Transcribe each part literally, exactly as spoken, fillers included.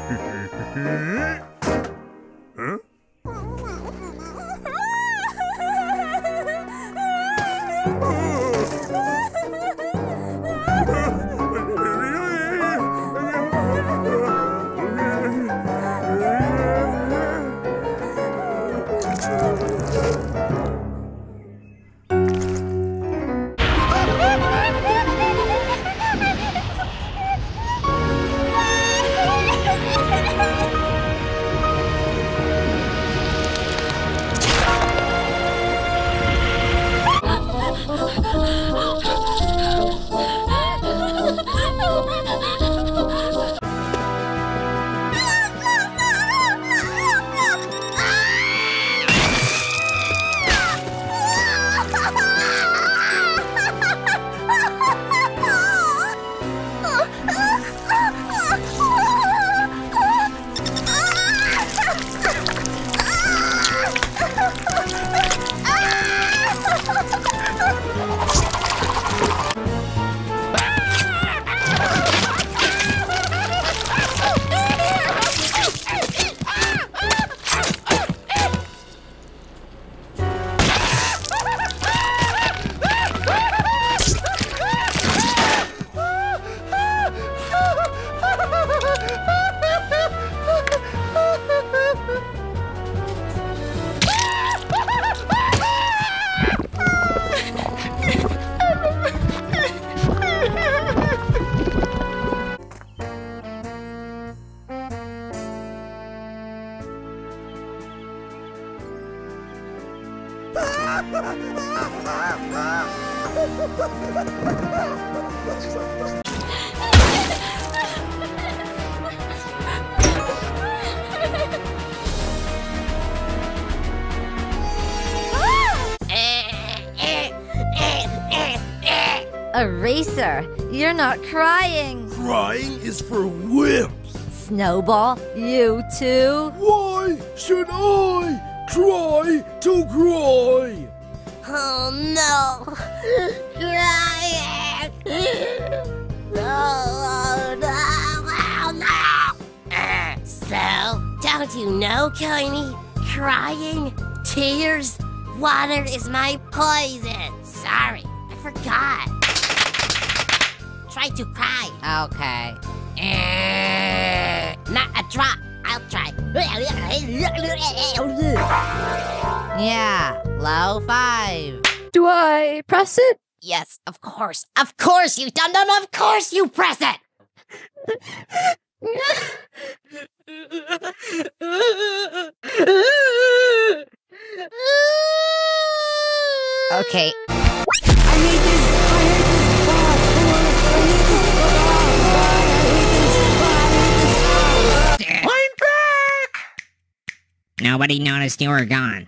Huh? Eraser, you're not crying. Crying is for wimps. Snowball, you too? Why should I try to cry? Oh no! Crying! Oh no! Oh no! Uh, so, don't you know, Coiny? Crying, tears, water is my poison. Sorry, I forgot. Try to cry. Okay. Uh, not a drop. I'll try. Yeah, low five. Do I press it? Yes, of course. Of course, you dum-dum. Of course you press it. Okay. I hate this. I hate this. I'm back! Nobody noticed you were gone.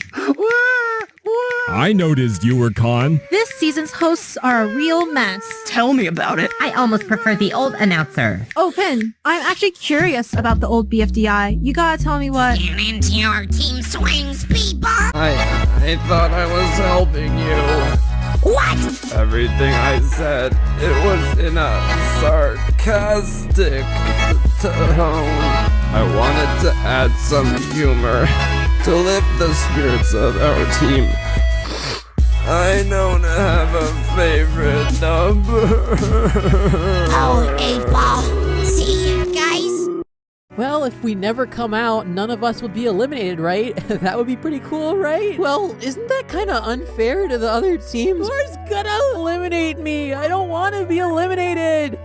I noticed you were gone. This season's hosts are a real mess. Tell me about it. I almost prefer the old announcer. Oh, Finn, I'm actually curious about the old B F D I. You gotta tell me what... Get into your team swings, people! I... I thought I was helping you. What? Everything I said, it was in a sarcastic tone. I wanted to add some humor to lift the spirits of our team. I don't have a favorite number. Oh, eight ball. See, guys? Well, if we never come out, none of us would be eliminated, right? That would be pretty cool, right? Well, isn't that kind of unfair to the other teams? Who's gonna eliminate me? I don't want to be eliminated.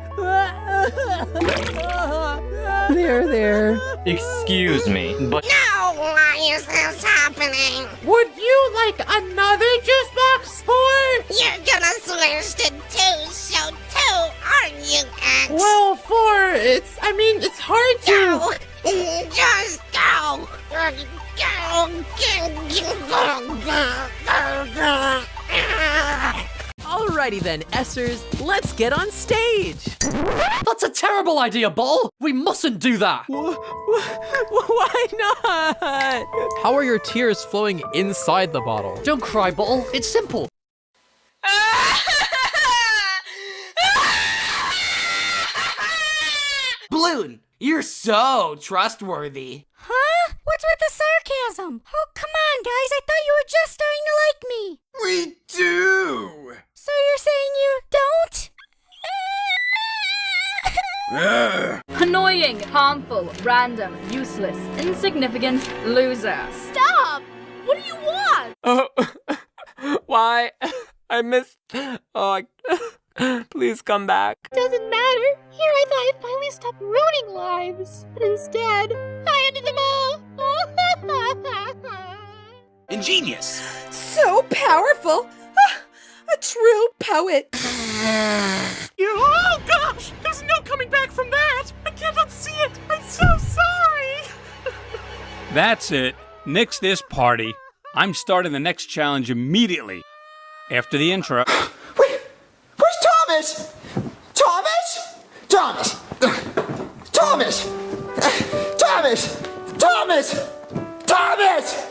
There, there. Excuse me, but... No, why is this happening? Would you like another juice box, four? You're gonna switch to two, so two, aren't you, X? Well, four, it's, I mean, it's hard to... Go! Just go! Go! Alrighty then, Essers, let's get on stage! That's a terrible idea, Bull! We mustn't do that! Why not? How are your tears flowing inside the bottle? Don't cry, Bull. It's simple. Balloon, You're so trustworthy. Huh? What's with the sarcasm? Oh, come on, guys. I thought you were just starting to like me. We do! So you're saying you don't? Annoying, harmful, random, useless, insignificant, loser. Stop! What do you want? Oh, why? I missed. Oh, I... please come back. Doesn't matter. Here I thought I'd finally stop ruining lives. But instead, I ended them all. Ingenious. So powerful. Ah, a true poet. Oh gosh! There's no coming back from that! I can't unsee it! I'm so sorry! That's it. Nix this party. I'm starting the next challenge immediately. After the intro. Wait, where's Thomas? Thomas? Thomas! Thomas! Thomas! Thomas! Thomas!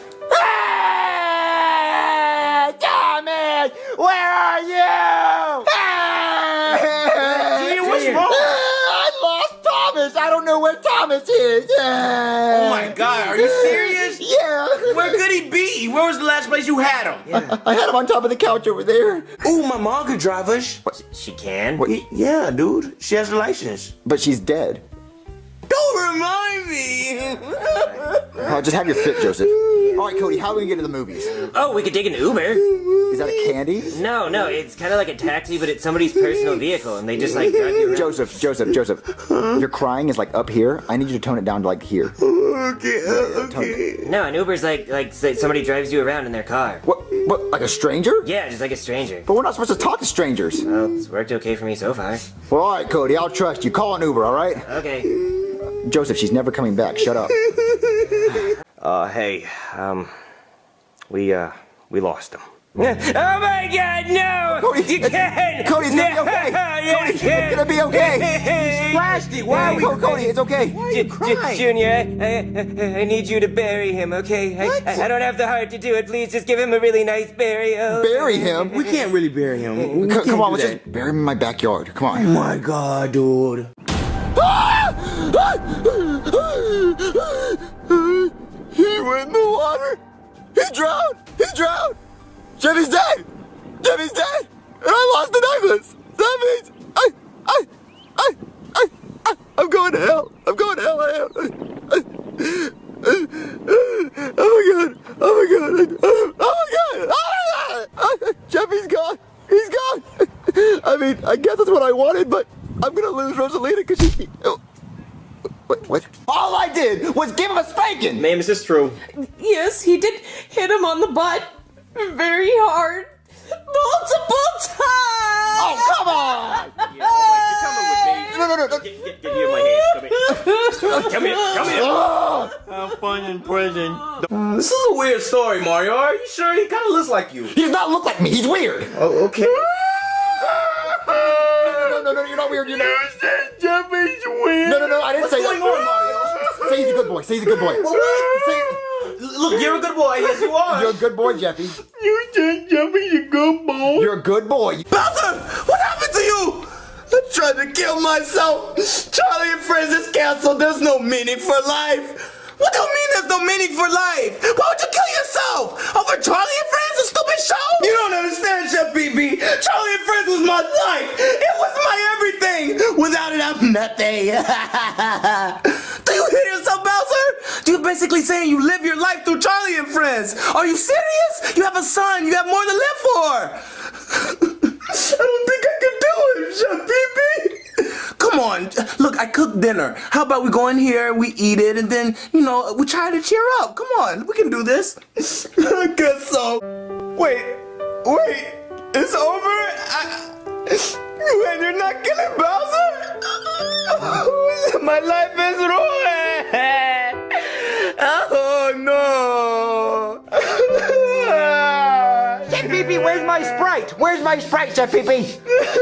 Ah! Thomas! Where are you? Ah! Junior, what's wrong? I lost Thomas! I don't know where Thomas is! Oh my god, are you serious? Yeah! Where could he be? Where was the last place you had him? Yeah. I, I had him on top of the couch over there. Ooh, my mom could drive us. What? She can? What? Yeah, dude. She has a license. But she's dead. Don't remind me! Oh, just have your fit, Joseph. All right, Cody, how are we gonna get to the movies? Oh, we could take an Uber. Is that a candy? No, no, it's kind of like a taxi, but it's somebody's personal vehicle, and they just like drive you around. Joseph, Joseph, Joseph, your crying is like up here. I need you to tone it down to like here. Okay, okay. No, an Uber's like like somebody drives you around in their car. What? What? Like a stranger? Yeah, just like a stranger. But we're not supposed to talk to strangers. Well, it's worked okay for me so far. Well, all right, Cody, I'll trust you. Call an Uber, all right? Okay. Joseph, she's never coming back. Shut up. Uh, hey, um, we, uh, we lost him. Oh my god, no! Cody, You can't! Cody, it's gonna no, be okay. You Cody, can't. it's gonna be okay. He's plastic. Why are we? Cody, it's okay. Why are you crying? Junior, I, I, I need you to bury him, okay? What? I, I don't have the heart to do it. Please just give him a really nice burial. Bury him? We can't really bury him. We C can't come on, do let's that. just bury him in my backyard. Come Oh on. my god, dude. He went in the water. He drowned. He drowned. Jimmy's dead. Jimmy's dead. And I lost the necklace. That means I, I, I, I, I, I'm going to hell. I'm going to hell. I am. Oh my god. Oh my god. Oh my god. Oh my god. Jeffy's gone. He's gone. I mean, I guess that's what I wanted, but I'm gonna lose Rosalina because she. Oh. What, what? All I did was give him a spanking! Ma'am, is this true? Yes, he did hit him on the butt very hard. Multiple times! Oh, come on! Yeah, oh, you're coming with me. No, no, no, no. Get, get, get here, my hands. Come here. Come here. Come here. Oh. Have fun in prison. Uh, this is a weird story, Mario. Are you sure? He kind of looks like you. He does not look like me. He's weird. Oh, okay. No, no, no, you're not weird. You're not. You said Jeffy's weird. No, no, no, I didn't What's say going that. on, Mario? Say he's a good boy. Say he's a good boy. Well, what? Say, Look, you're a good boy. Yes, you are. you're a good boy, Jeffy. You said Jeffy's a good boy. You're a good boy. Bowser, what happened to you? I tried to kill myself. Charlie and Friends is canceled. There's no meaning for life. What do you mean there's no meaning for life? Why would you kill yourself? Over Charlie and Friends, a stupid show? You don't understand, Chef B B. Charlie and Friends was my life. It was my everything. Without it, I'm nothing. Do you hear yourself, Bowser? You're basically saying you live your life through Charlie and Friends. Are you serious? You have a son. You have more to live for. I don't think I can do it, Chef B B. Come on, look, I cooked dinner. How about we go in here, we eat it, and then, you know, we try to cheer up. Come on, we can do this. I guess so. Wait, wait, it's over? I, wait, you're not killing Bowser? My life is ruined. Oh, no. Chef Pee Pee, where's my Sprite? Where's my Sprite, Chef Pee Pee?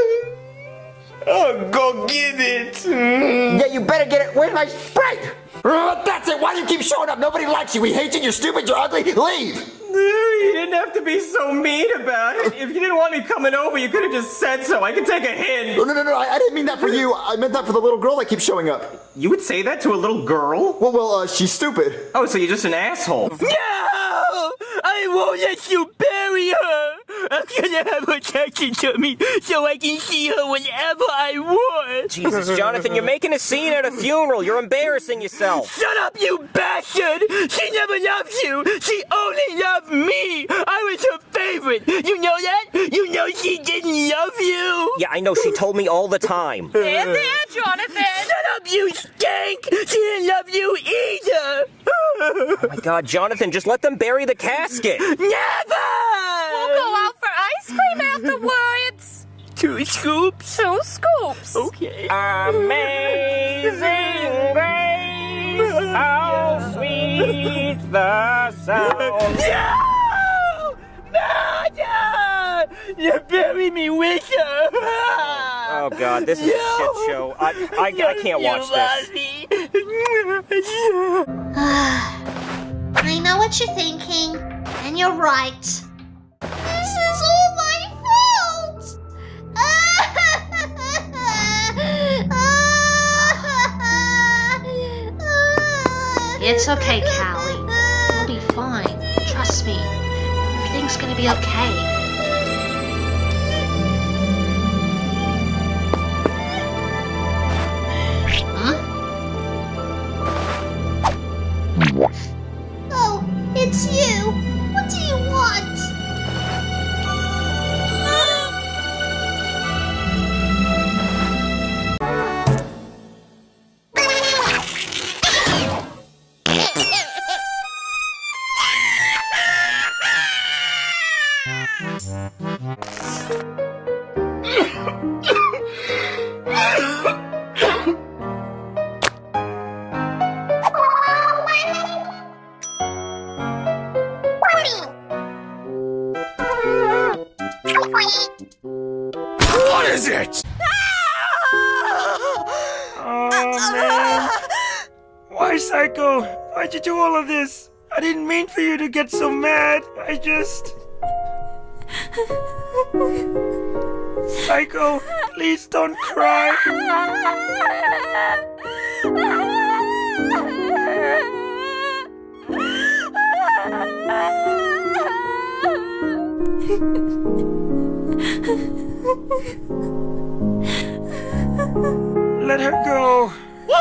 Oh, go get it. Yeah, you better get it. Where's my Sprite? Uh, that's it. Why do you keep showing up? Nobody likes you. We hate you. You're stupid. You're ugly. Leave. You didn't have to be so mean about it. If you didn't want me coming over, you could have just said so. I could take a hint. No, no, no, no. I, I didn't mean that for you. I meant that for the little girl that keeps showing up. You would say that to a little girl? Well, well, uh, she's stupid. Oh, so you're just an asshole. No! I won't let you bury her! I'm gonna have her taken to me so I can see her whenever I want! Jesus, Jonathan, you're making a scene at a funeral. You're embarrassing yourself. Shut up, you bastard! She never loved you! She only loved me! I was her favorite! You know that? You know she didn't love you! Yeah, I know. She told me all the time. There, there, Jonathan! Shut up, you stink! She didn't love you either! Oh my God, Jonathan, just let them bury the casket. Never! We'll go out for ice cream afterwards. Two scoops? Two scoops. Okay. Amazing grace, how sweet the sound. No! No, no! You bury me with her! Oh God, this is no! a shit show. I, I, I can't watch this. I know what you're thinking, and you're right. This is all my fault! It's okay, Callie. You'll be fine. Trust me. Everything's gonna be okay. Oh, it's you. What do you want? What is it? Oh, man. Why, Psycho? Why'd you do all of this? I didn't mean for you to get so mad. I just... Psycho, please don't cry. Let her go.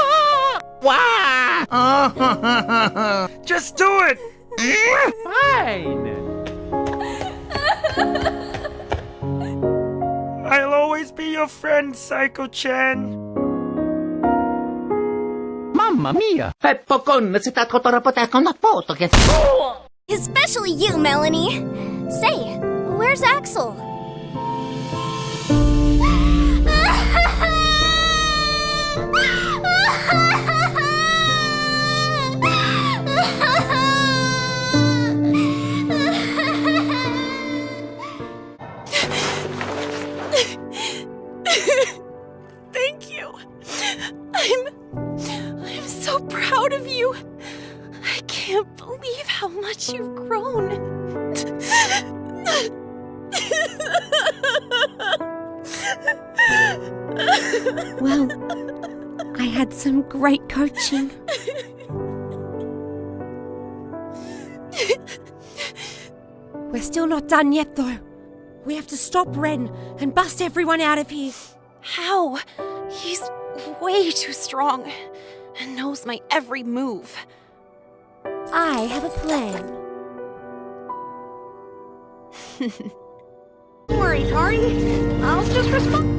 Wah! Just do it. Fine. I'll always be your friend, Psycho-chan. Mamma mia! Peppo-con si sta con una foto che... Especially you, Melanie. Say, where's Axel? Thank you. I'm... I'm so proud of you. I can't believe how much you've grown. Well, I had some great coaching. We're still not done yet, though. We have to stop Ren and bust everyone out of here. How? He's way too strong and knows my every move. I have a plan. Don't worry, Tori. I'll just respond.